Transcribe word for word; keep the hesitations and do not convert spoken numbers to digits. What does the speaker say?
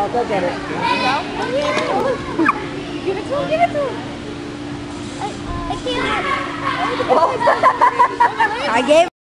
go get it. Give it to him, give it to him. I, I can't. I gave